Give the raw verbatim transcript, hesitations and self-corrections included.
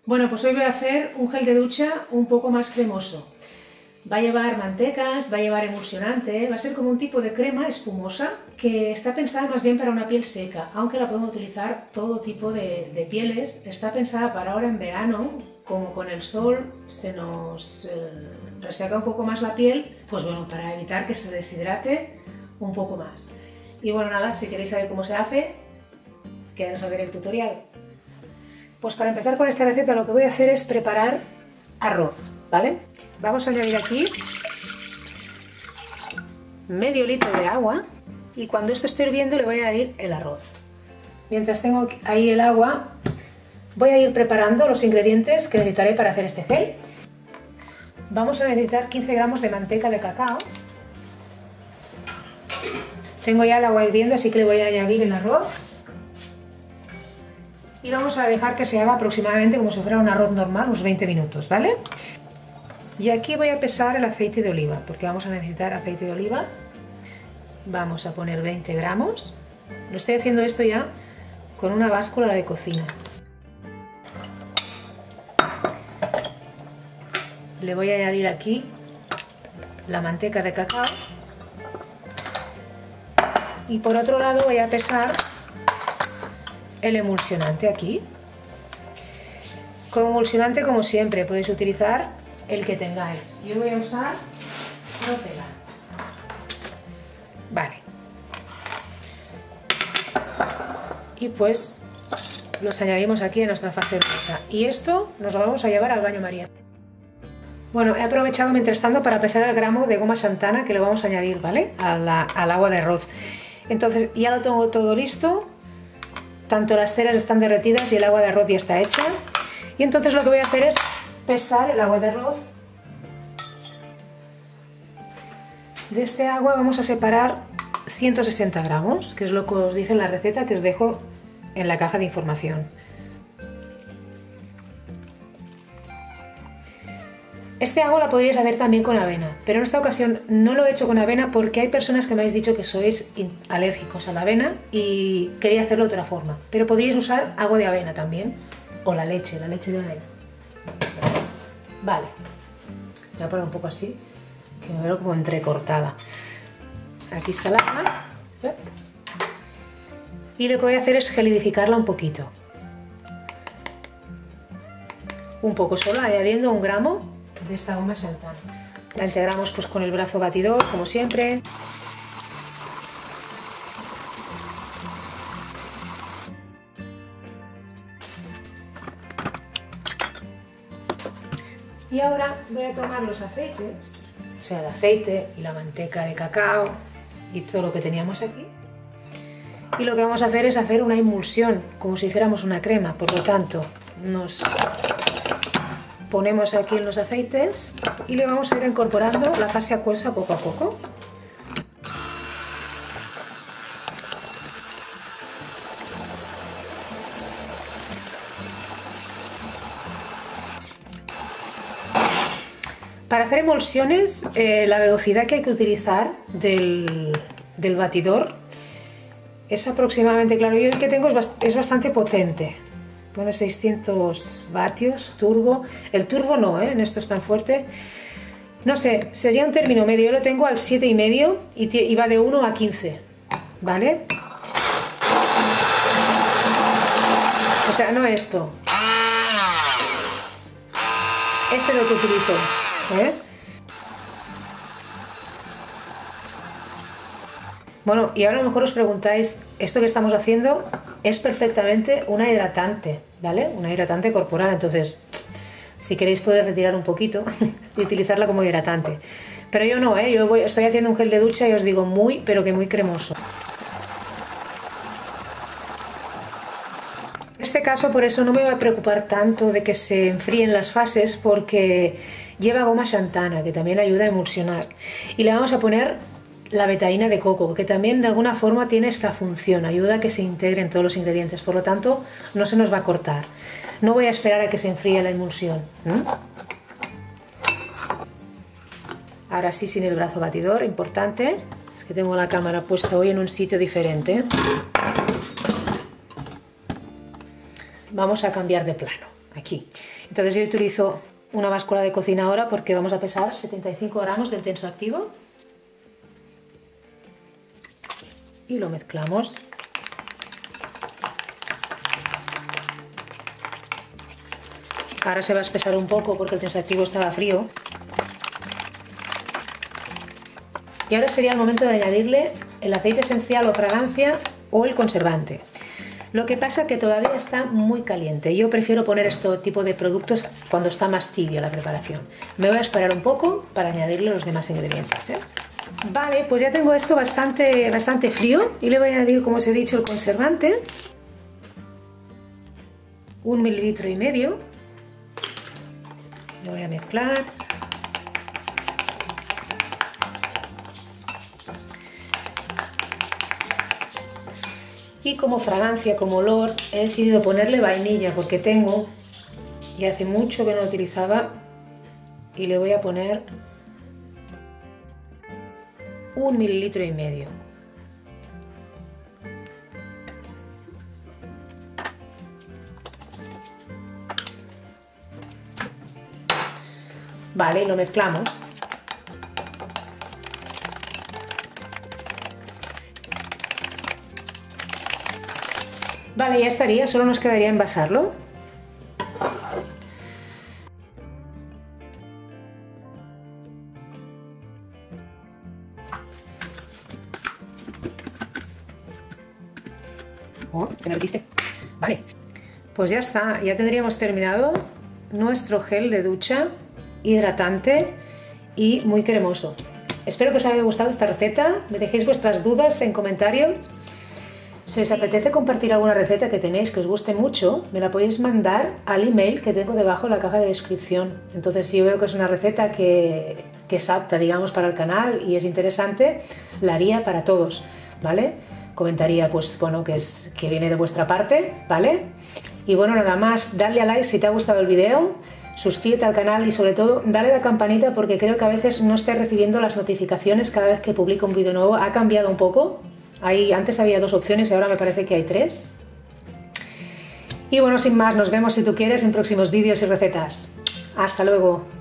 Bueno, pues hoy voy a hacer un gel de ducha un poco más cremoso. Va a llevar mantecas, va a llevar emulsionante, va a ser como un tipo de crema espumosa que está pensada más bien para una piel seca, aunque la podemos utilizar todo tipo de, de pieles. Está pensada para ahora en verano, como con el sol se nos eh, reseca un poco más la piel, pues bueno, para evitar que se deshidrate un poco más. Y bueno, nada, si queréis saber cómo se hace, quedaros a ver el tutorial. Pues para empezar con esta receta lo que voy a hacer es preparar arroz, ¿vale? Vamos a añadir aquí medio litro de agua y cuando esto esté hirviendo le voy a añadir el arroz. Mientras tengo ahí el agua, voy a ir preparando los ingredientes que necesitaré para hacer este gel. Vamos a necesitar quince gramos de manteca de cacao. Tengo ya el agua hirviendo, así que le voy a añadir el arroz. Y vamos a dejar que se haga aproximadamente como si fuera un arroz normal, unos veinte minutos, ¿vale? Y aquí voy a pesar el aceite de oliva, porque vamos a necesitar aceite de oliva. Vamos a poner veinte gramos. Lo estoy haciendo esto ya con una báscula de cocina. Le voy a añadir aquí la manteca de cacao. Y por otro lado voy a pesar el emulsionante aquí. Con emulsionante, como siempre, podéis utilizar el que tengáis. Yo voy a usar Nocela. Vale. Y pues los añadimos aquí en nuestra fase rosa. Y esto nos lo vamos a llevar al baño María. Bueno, he aprovechado mientras tanto para pesar el gramo de goma xantana que lo vamos a añadir, ¿vale? A la, al agua de arroz. Entonces ya lo tengo todo listo. Tanto las ceras están derretidas y el agua de arroz ya está hecha. Y entonces lo que voy a hacer es pesar el agua de arroz. De este agua vamos a separar ciento sesenta gramos, que es lo que os dice en la receta que os dejo en la caja de información. Este agua la podríais hacer también con avena, pero en esta ocasión no lo he hecho con avena porque hay personas que me habéis dicho que sois alérgicos a la avena y quería hacerlo de otra forma. Pero podríais usar agua de avena también, o la leche, la leche de avena. Vale, voy a poner un poco así, que me veo como entrecortada. Aquí está el agua. Y lo que voy a hacer es gelidificarla un poquito. Un poco solo, añadiendo un gramo de esta goma xantana. La integramos pues con el brazo batidor, como siempre. Y ahora voy a tomar los aceites, o sea, el aceite y la manteca de cacao y todo lo que teníamos aquí. Y lo que vamos a hacer es hacer una emulsión, como si hiciéramos una crema. Por lo tanto, nos ponemos aquí en los aceites y le vamos a ir incorporando la fase acuosa poco a poco. Para hacer emulsiones, eh, la velocidad que hay que utilizar del, del batidor es aproximadamente, claro, yo el que tengo es, bast es bastante potente. Pone seiscientos vatios, turbo. El turbo no, ¿eh? En esto es tan fuerte. No sé, sería un término medio. Yo lo tengo al siete y medio y, y va de uno a quince, ¿vale? O sea, no esto. Este es lo que utilizo, ¿eh? Bueno, y ahora a lo mejor os preguntáis, esto que estamos haciendo es perfectamente una hidratante, ¿vale? Una hidratante corporal, entonces si queréis podéis retirar un poquito y utilizarla como hidratante. Pero yo no, ¿eh? Yo voy, estoy haciendo un gel de ducha y os digo muy, pero que muy cremoso. En este caso por eso no me voy a preocupar tanto de que se enfríen las fases porque lleva goma xantana, que también ayuda a emulsionar. Y le vamos a poner la betaína de coco, que también de alguna forma tiene esta función, ayuda a que se integren todos los ingredientes, por lo tanto no se nos va a cortar. No voy a esperar a que se enfríe la emulsión. ¿Mm? Ahora sí, sin el brazo batidor, importante, es que tengo la cámara puesta hoy en un sitio diferente. Vamos a cambiar de plano, aquí. Entonces yo utilizo una báscula de cocina ahora porque vamos a pesar setenta y cinco gramos del tensoactivo. Y lo mezclamos. Ahora se va a espesar un poco porque el tensoactivo estaba frío. Y ahora sería el momento de añadirle el aceite esencial o fragancia o el conservante. Lo que pasa es que todavía está muy caliente. Yo prefiero poner este tipo de productos cuando está más tibia la preparación. Me voy a esperar un poco para añadirle los demás ingredientes, ¿eh? Vale, pues ya tengo esto bastante, bastante frío y le voy a añadir, como os he dicho, el conservante. Un mililitro y medio. Lo voy a mezclar. Y como fragancia, como olor, he decidido ponerle vainilla porque tengo, y hace mucho que no lo utilizaba, y le voy a poner un mililitro y medio. Vale, y lo mezclamos. Vale, ya estaría, solo nos quedaría envasarlo. Oh, se me resiste. Vale, pues ya está, ya tendríamos terminado nuestro gel de ducha hidratante y muy cremoso. Espero que os haya gustado esta receta, me dejéis vuestras dudas en comentarios. Si os apetece compartir alguna receta que tenéis que os guste mucho, me la podéis mandar al email que tengo debajo en la caja de descripción. Entonces, si yo veo que es una receta que, que es apta, digamos, para el canal y es interesante, la haría para todos, ¿vale? Comentaría, pues, bueno, que, es, que viene de vuestra parte, ¿vale? Y bueno, nada más, dale a like si te ha gustado el video, suscríbete al canal y sobre todo, dale a la campanita porque creo que a veces no estés recibiendo las notificaciones cada vez que publico un vídeo nuevo. Ha cambiado un poco. Ahí, antes había dos opciones y ahora me parece que hay tres. Y bueno, sin más, nos vemos si tú quieres en próximos vídeos y recetas. Hasta luego.